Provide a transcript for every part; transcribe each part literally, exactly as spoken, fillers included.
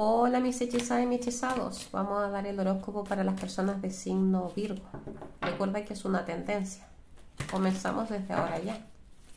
Hola mis hechizadas y mis hechizados, vamos a dar el horóscopo para las personas de signo Virgo. Recuerda que es una tendencia. Comenzamos desde ahora ya.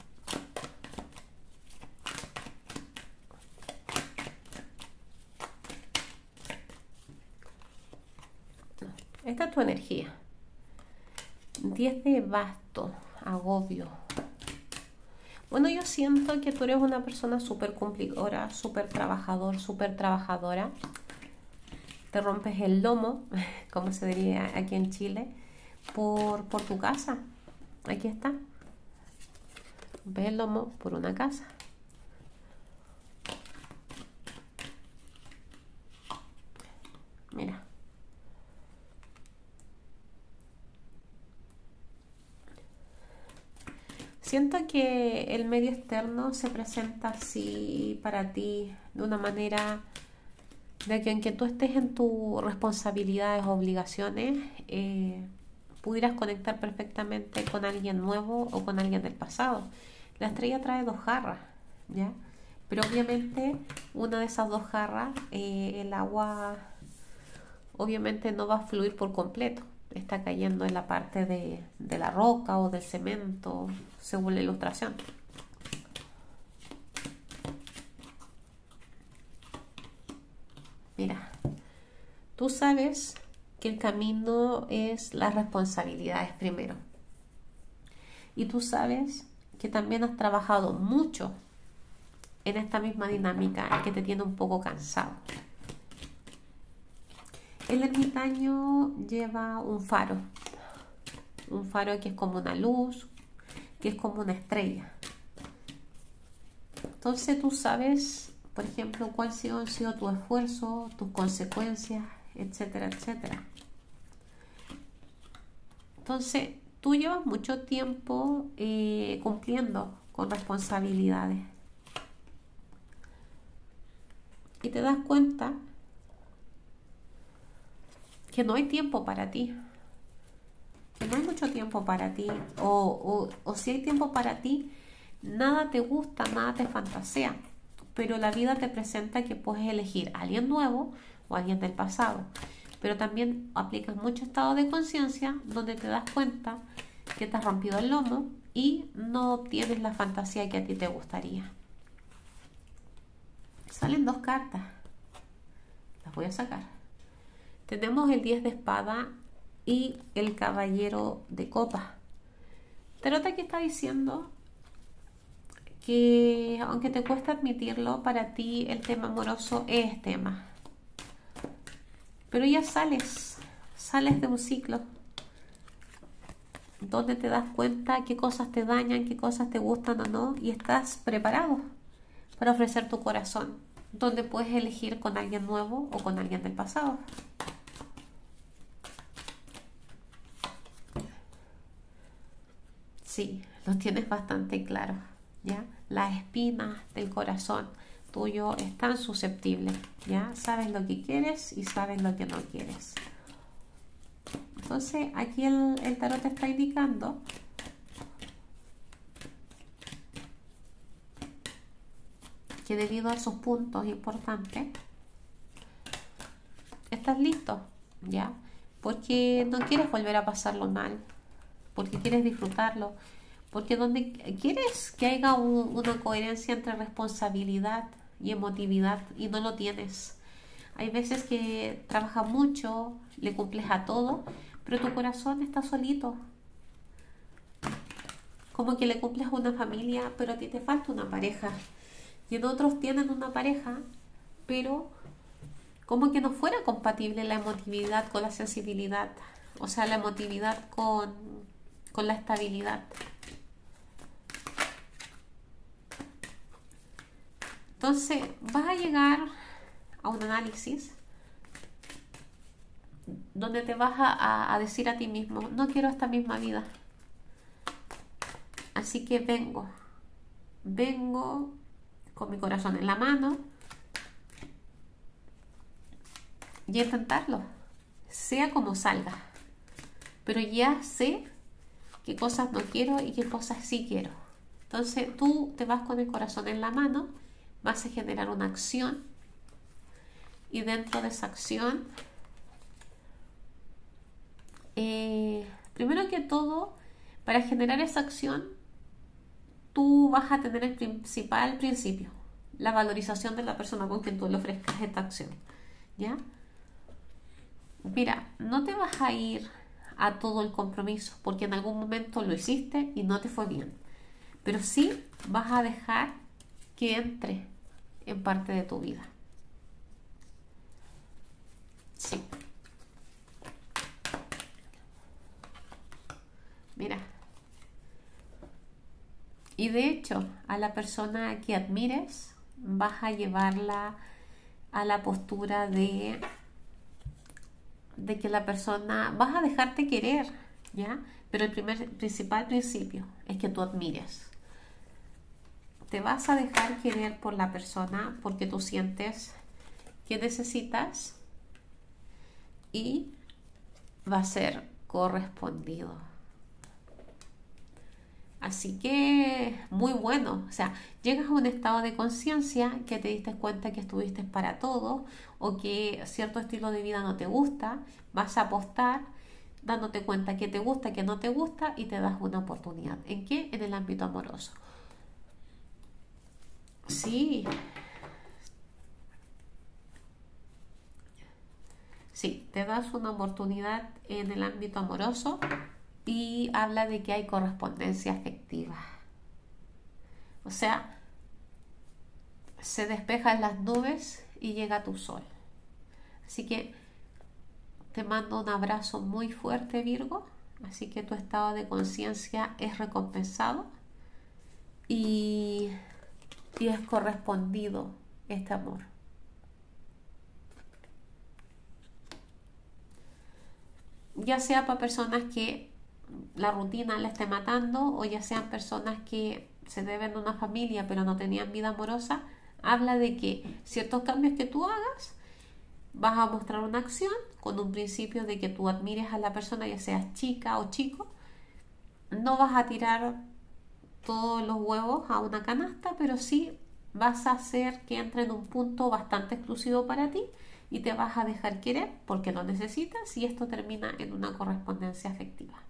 Esta es tu energía. diez de basto, agobio. Bueno, yo siento que tú eres una persona súper cumplidora, súper trabajador, súper trabajadora. Te rompes el lomo, como se diría aquí en Chile, por, por tu casa. Aquí está. Rompes el lomo por una casa. Mira. Siento que el medio externo se presenta así para ti de una manera de que aunque tú estés en tus responsabilidades o obligaciones, eh, pudieras conectar perfectamente con alguien nuevo o con alguien del pasado. La estrella trae dos jarras, ¿ya? Pero obviamente una de esas dos jarras, eh, el agua obviamente no va a fluir por completo. Está cayendo en la parte de, de la roca o del cemento, según la ilustración. Mira, tú sabes que el camino es las responsabilidades primero. Y tú sabes que también has trabajado mucho en esta misma dinámica que te tiene un poco cansado. El ermitaño lleva un faro, un faro que es como una luz, que es como una estrella. Entonces tú sabes, por ejemplo, cuál ha sido, han sido tu esfuerzo, tus consecuencias, etcétera, etcétera. Entonces tú llevas mucho tiempo eh, cumpliendo con responsabilidades y te das cuenta que no hay tiempo para ti, que no hay mucho tiempo para ti, o, o, o si hay tiempo para ti, nada te gusta, nada te fantasea, pero la vida te presenta que puedes elegir a alguien nuevo o a alguien del pasado, pero también aplicas mucho estado de conciencia donde te das cuenta que te has rompido el lomo y no obtienes la fantasía que a ti te gustaría. Salen dos cartas, las voy a sacar. Tenemos el diez de espada y el caballero de copas. Tarot aquí está diciendo que, aunque te cuesta admitirlo, para ti el tema amoroso es tema. Pero ya sales, sales de un ciclo donde te das cuenta qué cosas te dañan, qué cosas te gustan o no, y estás preparado para ofrecer tu corazón, donde puedes elegir con alguien nuevo o con alguien del pasado. Sí, lo tienes bastante claro, ¿ya? Las espinas del corazón tuyo están susceptibles, ¿ya? Sabes lo que quieres y sabes lo que no quieres. Entonces, aquí el, el tarot te está indicando que debido a esos puntos importantes, estás listo, ¿ya? Porque no quieres volver a pasarlo mal, porque quieres disfrutarlo, porque donde quieres que haya un, una coherencia entre responsabilidad y emotividad y no lo tienes. Hay veces que trabajas mucho, le cumples a todo, pero tu corazón está solito. Como que le cumples a una familia, pero a ti te falta una pareja. Y en otros tienen una pareja, pero como que no fuera compatible la emotividad con la sensibilidad. O sea, la emotividad con, con la estabilidad. Entonces, vas a llegar a un análisis donde te vas a, a decir a ti mismo, no quiero esta misma vida. Así que vengo, vengo con mi corazón en la mano y a intentarlo, sea como salga. Pero ya sé qué cosas no quiero y qué cosas sí quiero. Entonces tú te vas con el corazón en la mano, vas a generar una acción y dentro de esa acción, eh, primero que todo, para generar esa acción, tú vas a tener el principal principio, la valorización de la persona con quien tú le ofrezcas esta acción, ¿ya? Mira, no te vas a ir a todo el compromiso porque en algún momento lo hiciste y no te fue bien, pero sí vas a dejar que entre en parte de tu vida. Sí. Mira. Y de hecho, a la persona que admires vas a llevarla a la postura de, de que la persona, vas a dejarte querer, ¿ya? Pero el primer, principal principio es que tú admires. Te vas a dejar querer por la persona porque tú sientes que necesitas y va a ser correspondido. Así que muy bueno, o sea, llegas a un estado de conciencia que te diste cuenta que estuviste para todo o que cierto estilo de vida no te gusta, vas a apostar dándote cuenta que te gusta, que no te gusta y te das una oportunidad. ¿En qué? En el ámbito amoroso. Sí, sí, te das una oportunidad en el ámbito amoroso y habla de que hay correspondencia afectiva. O sea, se despejan las nubes y llega tu sol. Así que te mando un abrazo muy fuerte, Virgo. Así que tu estado de conciencia es recompensado y, y es correspondido este amor. Ya sea para personas que la rutina la esté matando o ya sean personas que se deben a una familia pero no tenían vida amorosa, habla de que ciertos cambios que tú hagas vas a mostrar una acción con un principio de que tú admires a la persona, ya seas chica o chico. No vas a tirar todos los huevos a una canasta, pero sí vas a hacer que entre en un punto bastante exclusivo para ti y te vas a dejar querer porque lo necesitas y esto termina en una correspondencia afectiva.